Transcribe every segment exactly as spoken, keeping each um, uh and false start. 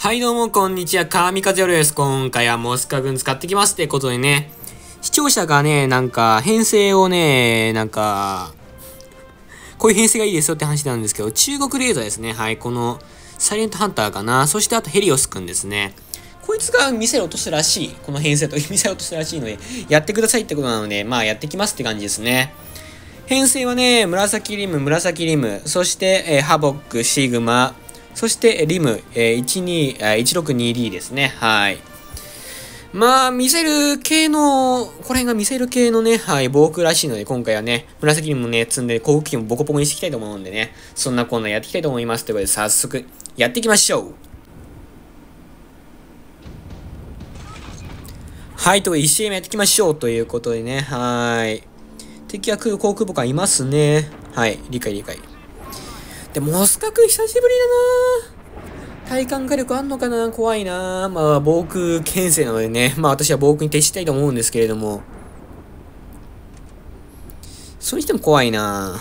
はいどうもこんにちは、神風よるです。今回はモスカ軍使ってきますってことでね、視聴者がね、なんか編成をね、なんか、こういう編成がいいですよって話なんですけど、中国レーザーですね。はい、このサイレントハンターかな。そしてあとヘリオスくんですね。こいつがミサイル落とすらしい。この編成とミサイル落とすらしいので、やってくださいってことなので、まあやってきますって感じですね。編成はね、紫リム、紫リム、そして、えー、ハボック、シグマ、そしてリム、えー、いちにいちろくにディー ですね。はい。まあ、ミサイル系の、この辺がミサイル系のね、はい、防空らしいので、今回はね、紫リムもね、積んで、航空機もボコボコにしていきたいと思うんでね、そんなコーナーやっていきたいと思います。ということで、早速、やっていきましょう。はい、ということで、いち試合目やっていきましょう。ということでね、はい。敵は空航空母艦いますね。はい、理解理解。でも、モスカ君久しぶりだな。体感火力あんのかな、怖いな。まあ、防空牽制なのでね。まあ、私は防空に徹したいと思うんですけれども。それにしても怖いな。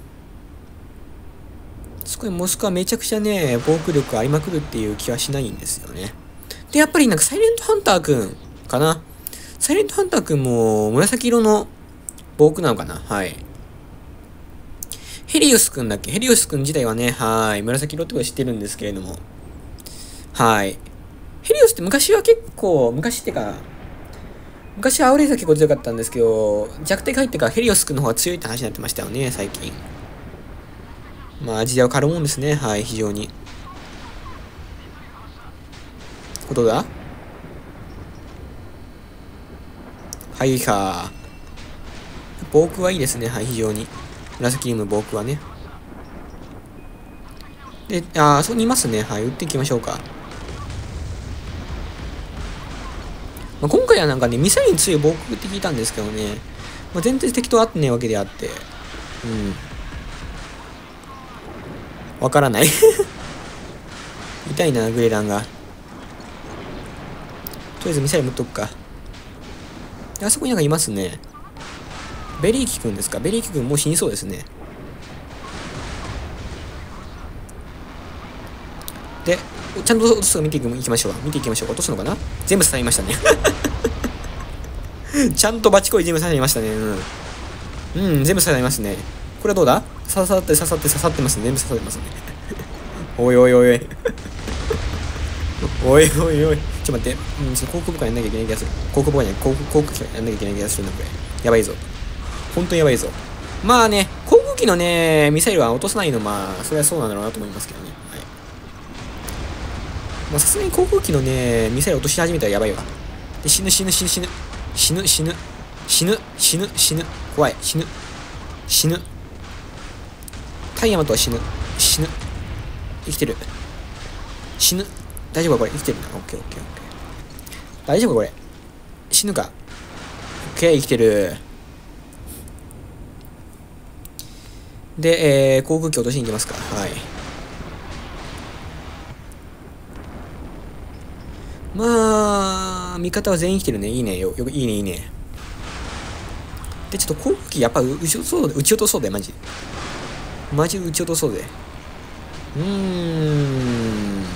そこでモスクはめちゃくちゃね、防空力ありまくるっていう気はしないんですよね。で、やっぱりなんかサイレントハンターくんかな。サイレントハンターくんも紫色の防空なのかな。はい。ヘリオスくんだっけヘリオスくん自体はね、はい。紫色ってこと知ってるんですけれども。はい。ヘリオスって昔は結構、昔ってか、昔はアウレーザー結構強かったんですけど、弱体が入ってからヘリオスくんの方が強いって話になってましたよね、最近。まあ、時代は変わるもんですね。はい、非常に。ことだはいか。防空はいいですね。はい、非常に。紫リム防空はね。で、あー、そこにいますね。はい、撃っていきましょうか。まあ、今回はなんかね、ミサイルに強い防空って聞いたんですけどね。まあ、全然適当あってねえわけであって。うん。わからない。痛いな、グレランが。とりあえずミサイル持っとくか。あそこになんかいますね。ベリーキ君ですか。ベリーキ君もう死にそうですね。で、ちゃんと落とすの見ていきましょう。見ていきましょう。落とすのかな。全部刺さりましたね。ちゃんとバチコイ全部刺さりましたね。うん。うん、全部刺さりますね。これはどうだ。刺さって刺さって刺さってますね。全部刺さってますね。おいおいおいおい。おいおいおい。ちょっと待って。うん、ちょっと航空母艦やんなきゃいけない気がする。航空母艦じゃない、航空、航空機やんなきゃいけない気がするな、これ。やばいぞ。本当にやばいぞ。まあね、航空機のね、ミサイルは落とさないの、まあ、それはそうなんだろうなと思いますけどね。はい。まあ、さすがに航空機のね、ミサイル落とし始めたらやばいわ。で、死ぬ死ぬ死ぬ死ぬ。死ぬ死ぬ。死ぬ死ぬ死ぬ。怖い。死ぬ。死ぬ。タイヤマトは死ぬ。死ぬ。生きてる。死ぬ。大丈夫かこれ。生きてるな。オッケーオッケーオッケー。大丈夫かこれ。死ぬか。オッケー、生きてる。で、えー、航空機落としに行きますか。はい。まあ、味方は全員生きてるね。いいね。よ、よ、いいね、いいね。で、ちょっと航空機やっぱ撃ち落とそう、撃ち落とそうで、マジで。マジで撃ち落とそうで。うーん。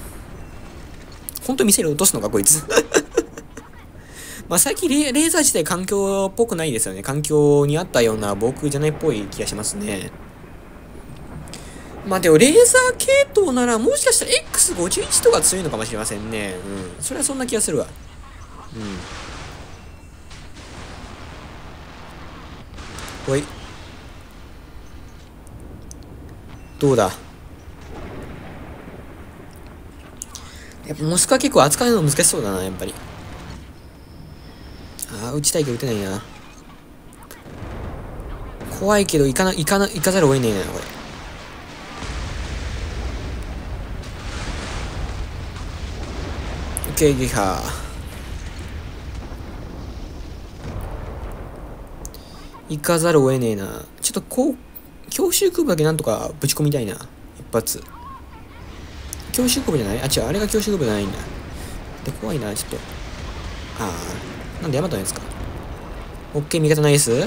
本当にミサイル落とすのか、こいつ。まあ最近レ、レーザー自体環境っぽくないですよね。環境に合ったような防空じゃないっぽい気がしますね。まあでもレーザー系統ならもしかしたら エックスごじゅういち とか強いのかもしれませんね。うん。それはそんな気がするわ。うん。おい。どうだ。やっぱモスクワ結構扱うの難しそうだな、やっぱり。ああ、撃ちたいけど撃てないな。怖いけど行かな、行かな、行かざるを得ねえな、これ。オッケー、撃破。行かざるを得ねえな。ちょっとこう、強襲空母だけなんとかぶち込みたいな。一発。強襲空母じゃない？あ、違う、あれが強襲空母じゃないんだ。で、怖いな、ちょっと。ああ、なんでヤマトのやつか。オッケー、味方ナイス。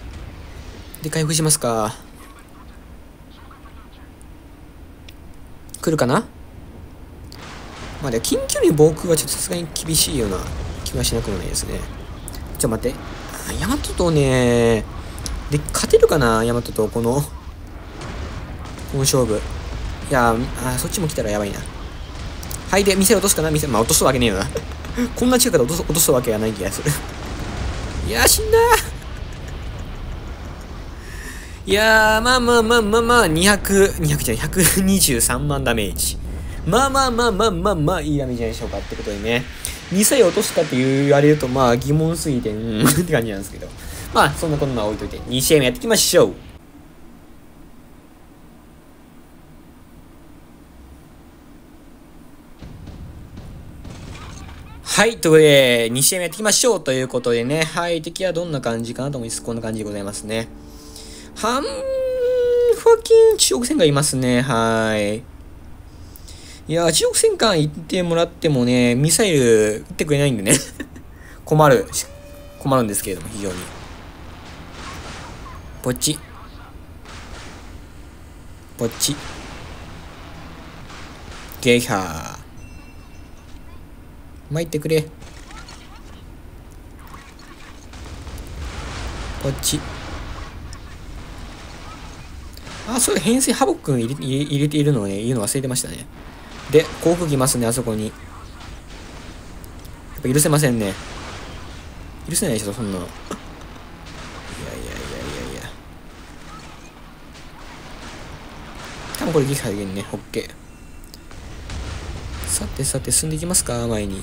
で、回復しますか。 来るかな。まあでも近距離の防空はちょっとさすがに厳しいような気はしなくもないですね。ちょっと待って。ヤマトとね、で、勝てるかなヤマトとこの、この勝負。いやあ、そっちも来たらやばいな。はい、で、店落とすかな店、まあ落とすわけねえよな。こんな近くで落とす、落とすわけがない気がする。いやー、死んだー。いやー、まあまあまあまあまあ、にひゃく、にひゃくじゃない、ひゃくにじゅうさんまんダメージ。まあまあまあまあまあまあ、いいダメージじゃないでしょうかってことでね。ミサイル落とすかって言われると、まあ疑問すぎて、うん、って感じなんですけど。まあ、そんなことは置いといて、に試合目やっていきましょう。はい、ということで、に試合目やっていきましょうということでね。はい、敵はどんな感じかなと思います。こんな感じでございますね。ハン、ファキン中国戦艦いますね。はい。いや、中国戦艦行ってもらってもね、ミサイル撃ってくれないんでね。困る。困るんですけれども、非常に。ポチ。ポチ。ゲハー。参ってくれ。ポチ。あ、そういう編成ハボック入れ入れているのをね、言うの忘れてましたね。で、航空機いますね、あそこに。やっぱ許せませんね。許せないでしょ、そんなの。いやいやいやいやいや。多分これ撃破できるね。オッケー。さてさて、進んでいきますか、前に。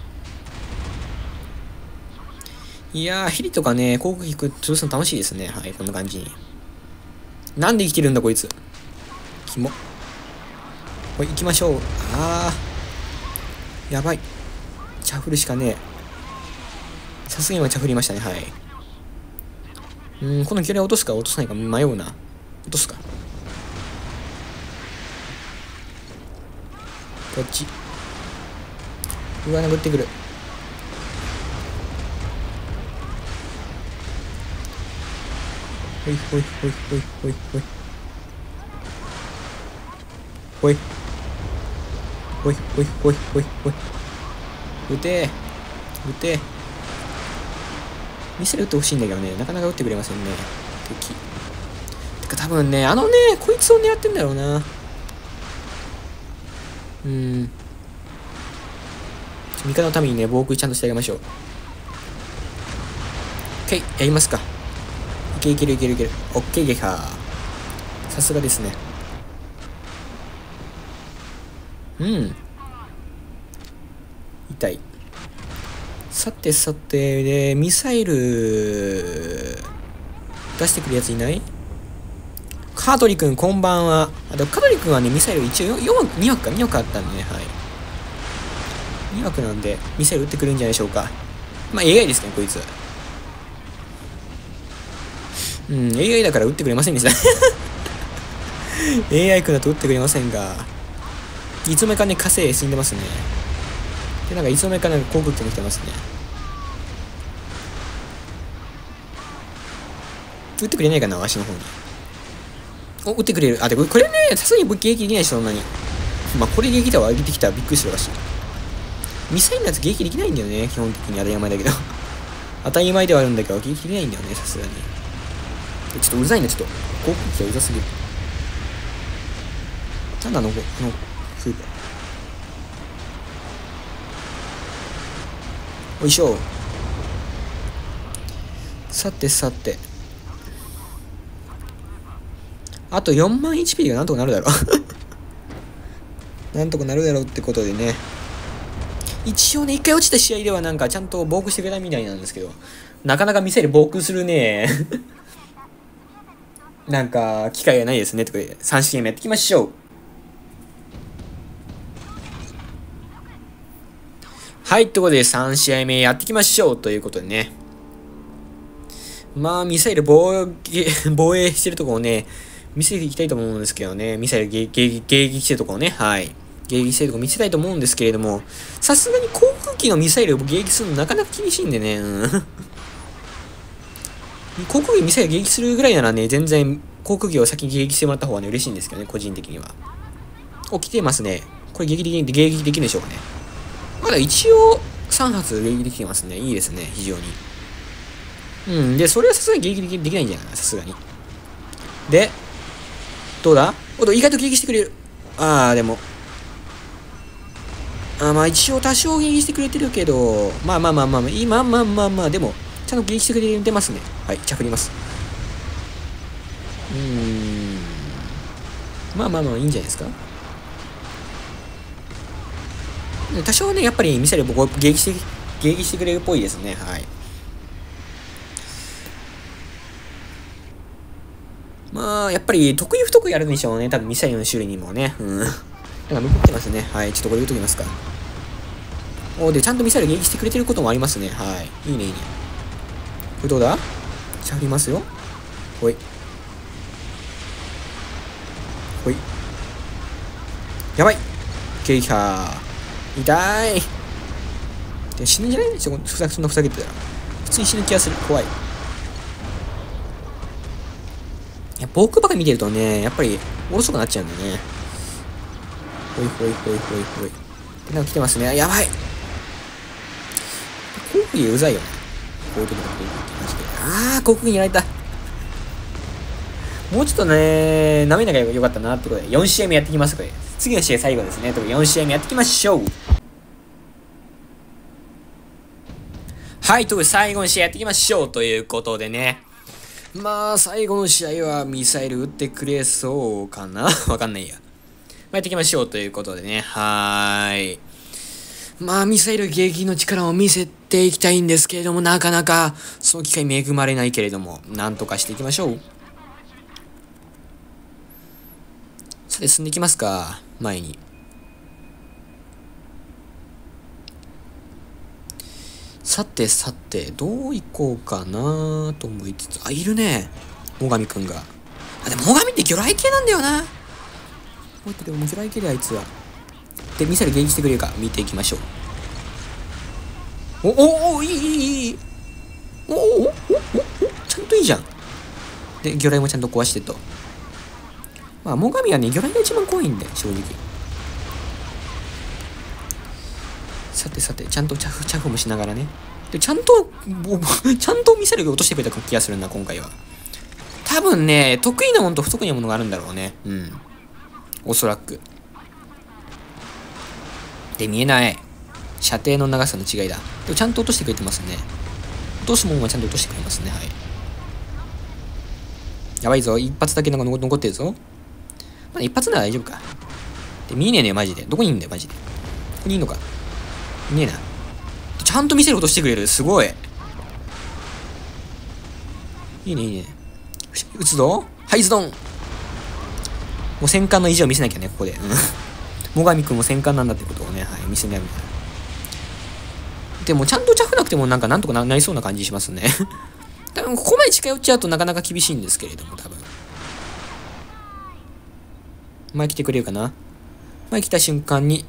いやー、ヘリとかね、航空機潰すの楽しいですね。はい、こんな感じに。なんで生きてるんだ、こいつ。キモ。これ行きましょう。あー。やばい。チャフルしかねえ。さすがに今チャフりましたね、はい。うん、この距離落とすか落とさないか迷うな。落とすか。こっち。うわ、殴ってくる。ほいほいほいほいほいほい。ほい。ほいほいほいほいほい。撃てー。撃てー。ミサイル撃ってほしいんだけどね、なかなか撃ってくれませんね。敵。てか多分ね、あのね、こいつを狙ってんだろうな。うん。味方のためにね、防空ちゃんとしてあげましょう。オッケー、やりますか。いけいけるいけるいける。オッケー、撃破。さすがですね。うん。痛い。さてさて、で、ミサイル、出してくるやついない？カートリ君、こんばんは。あと、カートリ君はね、ミサイル一応よんわく、にわくか、にわくあったんでね、はい。にわくなんで、ミサイル撃ってくるんじゃないでしょうか。まあ、エーアイ ですね、こいつ。うん、エーアイ だから撃ってくれませんでした。エーアイ 君だと撃ってくれませんが、いつの間にかね、火星死んでますね。で、なんかいつの間にかなんか航空機も来てますね。撃ってくれないかな、足の方に。お、撃ってくれる。あ、で、これね、さすがに撃撃できないし、そんなに。まあ、これ撃破上げてきたらびっくりするらしい。ミサイルのやつ撃できないんだよね、基本的に当たり前だけど。当たり前ではあるんだけど、撃できないんだよね、さすがに。ちょっとうざいな、ちょっと。航空機がうざすぎる。なんだあの、あの、クーパー。おいしょ。さてさて。あとよんまん エイチピー がなんとかなるだろう。なんとかなるだろうってことでね。一応ね、一回落ちた試合ではなんかちゃんと防空してくれたみたいなんですけど、なかなかミサイル防空するね。なんか、機会がないですね。ってことで、さん試合目やっていきましょう。はい、ということでさん試合目やっていきましょう。ということでね。まあ、ミサイル防衛、防衛してるところをね、見せていきたいと思うんですけどね。ミサイル迎撃してるところをね。はい。迎撃してるところ見せたいと思うんですけれども、さすがに航空機のミサイルを迎撃するのなかなか厳しいんでね。うん、航空機ミサイル迎撃するぐらいならね、全然航空機を先に迎撃してもらった方がね、嬉しいんですけどね、個人的には。 お、来てますね。これ撃でき、迎撃できるんでしょうかね。まだ一応、さん発迎撃できてますね。いいですね、非常に。うん、で、それはさすがに迎撃できできないんじゃないかな、さすがに。で、どうだおっと、意外と迎撃してくれる。あー、でも。あー、まあ一応多少迎撃してくれてるけど、まあまあまあまあまあ、いいまあまあまあまあ、でも、ちゃんと迎撃してくれてますね。はい、着ります。うーん。まあまあまあ、いいんじゃないですか。多少ね、やっぱりミサイル僕を迎撃して、迎撃してくれるっぽいですね。はい。まあ、やっぱり得意不得意あるんでしょうね。多分ミサイルの種類にもね。うん。なんか残ってますね。はい。ちょっとこれ言うときますか。おで、ちゃんとミサイル迎撃してくれてることもありますね。はい。いいね、いいね。これどうだちゃりますよ。ほい。ほい。やばいゲイハー。痛い。で死ぬんじゃないそんなふざけてたら。普通に死ぬ気がする。怖い。いや、僕ばかり見てるとね、やっぱり、おろそくなっちゃうんだよね。ほいほいほいほいほい。なんか来てますね。やばい。航空機うざいよね。こういうところこういうところマジで。あー、航空機にやられた。もうちょっとね、なめながよかったなってことで、よん試合目やってきます。これ。次の試合最後ですね。とよん試合目やっていきましょう。はい、ということで最後の試合やっていきましょう。ということでね。まあ、最後の試合はミサイル撃ってくれそうかなわかんないや。まあ、やっていきましょうということでね。はーい。まあ、ミサイル迎撃の力を見せていきたいんですけれども、なかなか、その機会恵まれないけれども、なんとかしていきましょう。さて、進んでいきますか。前に。さてさて、どう行こうかなと思いつつ、あ、いるね。最上くんが。あ、でも最上って魚雷系なんだよな。待って、でも魚雷系であいつは。で、ミサイル迎撃してくれるか、見ていきましょう。お、お、お、いい、いい、いい。お、お、お、お、お、ちゃんといいじゃん。で、魚雷もちゃんと壊してと。まあ、最上はね、魚雷が一番怖いんで、正直。さてさて、ちゃんとチャフ、チャフもしながらね。で、ちゃんと、ちゃんとミサイルが落としてくれた気がするな、今回は。多分ね、得意なものと不得意なものがあるんだろうね。うん。おそらく。で、見えない。射程の長さの違いだ。でもちゃんと落としてくれてますね。落とすもんはちゃんと落としてくれますね。はい。やばいぞ。一発だけなんか残ってるぞ。まだ一発なら大丈夫か。で、見えねえねよ、マジで。どこにいんだよ、マジで。ここにいんのか。いねえな。ちゃんと見せることしてくれる。すごい。いいね、いいね。撃つぞ。はい、ズドン。もう戦艦の意地を見せなきゃね、ここで。最上くんも戦艦なんだってことをね、はい、見せないみたいな。でも、ちゃんとチャフなくてもなんかなんとか な, なりそうな感じしますね。多分、ここまで近寄っちゃうとなかなか厳しいんですけれども、多分。前来てくれるかな。前来た瞬間に、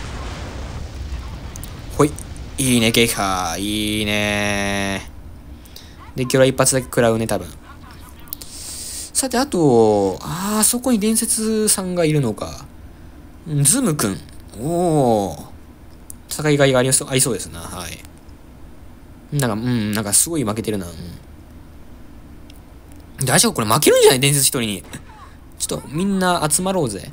ほい。いいね、ゲイカー。いいねー。で、今日は一発だけ食らうね、多分。さて、あと、あー、そこに伝説さんがいるのか。ズムくん。おー。戦いがいがありそう、ありそうですな。はい。なんか、うん、なんかすごい負けてるな。うん、大丈夫これ負けるんじゃない伝説一人に。ちょっと、みんな集まろうぜ。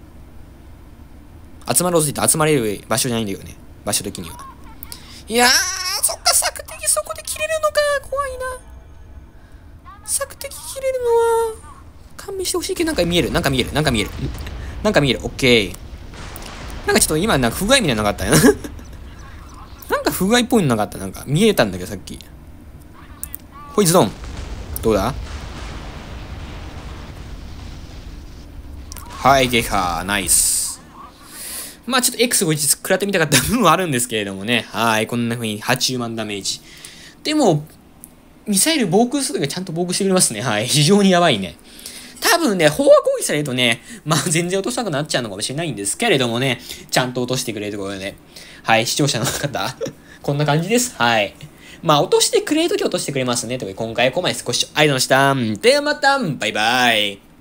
集まろうぜって集まれる場所じゃないんだよね。場所的には。いやー、そっか、索敵そこで切れるのか。怖いな。索敵切れるのは、勘弁してほしいけど、なんか見える。なんか見える。なんか見える。なんか見える。オッケー。なんかちょっと今、なんか不具合みたいなのなかったよな。なんか不具合っぽいのなかった。なんか見えたんだけど、さっき。ほい、ズドン。どうだはい、ゲハー。ナイス。まあちょっと エックスごじゅういち 食らってみたかった部分はあるんですけれどもね。はい、こんな風にはちじゅうまんダメージ。でも、ミサイル防空するときはちゃんと防空してくれますね。はい、非常にやばいね。多分ね、飽和攻撃されるとね、まあ全然落としたくなっちゃうのかもしれないんですけれどもね、ちゃんと落としてくれるところで、はい、視聴者の方、こんな感じです。はい。まあ落としてくれるとき落としてくれますね。ということで今回はここまで少しありがとうございました。ではまた、バイバイ。